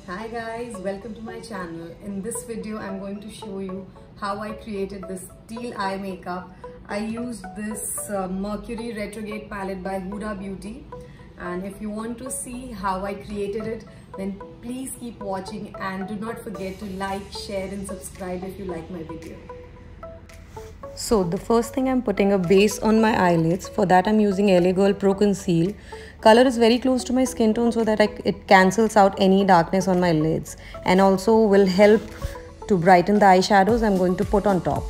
Hi guys, welcome to my channel. In this video I'm going to show you how I created this teal eye makeup. I used this Mercury Retrograde palette by Huda Beauty, and if you want to see how I created it, then please keep watching and do not forget to like, share and subscribe if you like my video. So the first thing, I'm putting a base on my eyelids. For that I'm using LA Girl Pro Conceal. Color is very close to my skin tone so that it cancels out any darkness on my lids and also will help to brighten the eyeshadows I'm going to put on top.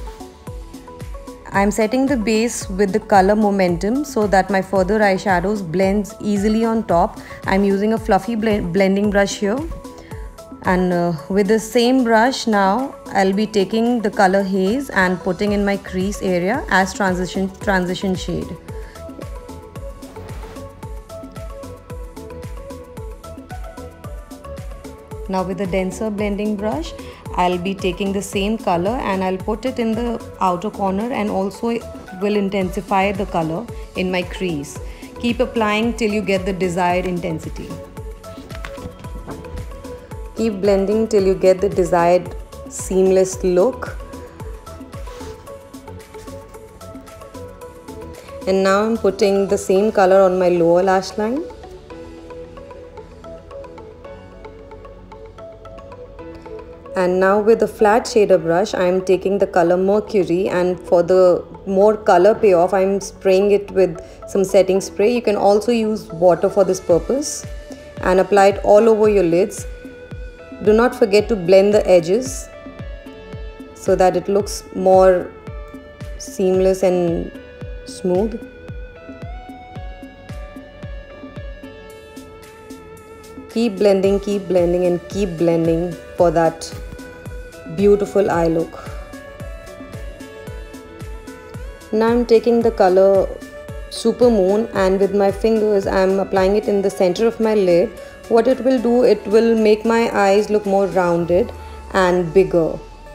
I'm setting the base with the color Momentum so that my further eyeshadows blends easily on top. I'm using a fluffy blending brush here. And with the same brush now I'll be taking the color Haze and putting in my crease area as transition shade. Now with the denser blending brush I'll be taking the same color and I'll put it in the outer corner and also will intensify the color in my crease. Keep applying till you get the desired intensity. Keep blending till you get the desired seamless look. And now I'm putting the same color on my lower lash line. And now with the flat shader brush, I'm taking the color Mercury, and for the more color payoff, I'm spraying it with some setting spray. You can also use water for this purpose and apply it all over your lids. Do not forget to blend the edges so that it looks more seamless and smooth. Keep blending and keep blending for that beautiful eye look. Now I'm taking the color Super Moon and with my fingers I'm applying it in the center of my lid. What it will do, it will make my eyes look more rounded and bigger.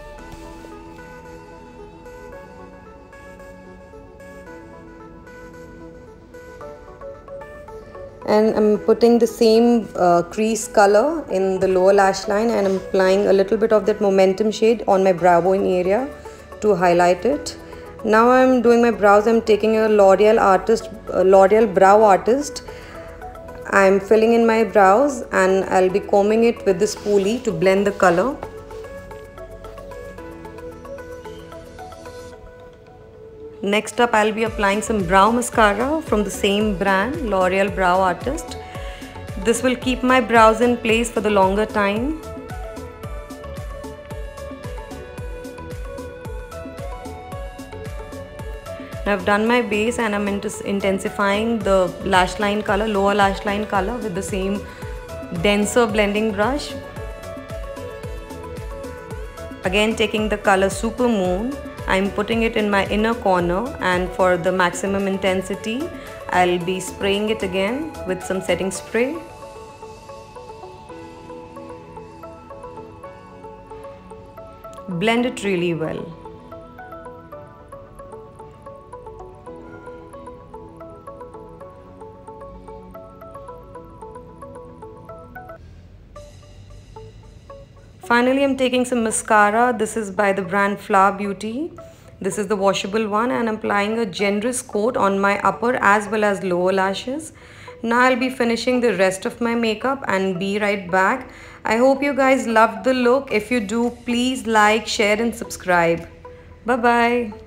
And I'm putting the same crease color in the lower lash line and I'm applying a little bit of that Momentum shade on my brow bone area to highlight it. Now I'm doing my brows. I'm taking a L'Oreal Brow Artist. I'm filling in my brows and I'll be combing it with this spoolie to blend the color. Next up, I'll be applying some brow mascara from the same brand, L'Oreal Brow Artist. This will keep my brows in place for the longer time. I've done my base and I'm intensifying the lash line color, lower lash line color with the same denser blending brush. Again taking the color Super Moon, I'm putting it in my inner corner, and for the maximum intensity, I'll be spraying it again with some setting spray. Blend it really well. Finally, I'm taking some mascara. This is by the brand Flower Beauty. This is the washable one, and I'm applying a generous coat on my upper as well as lower lashes. Now I'll be finishing the rest of my makeup and be right back. I hope you guys loved the look. If you do, please like, share and subscribe. Bye bye.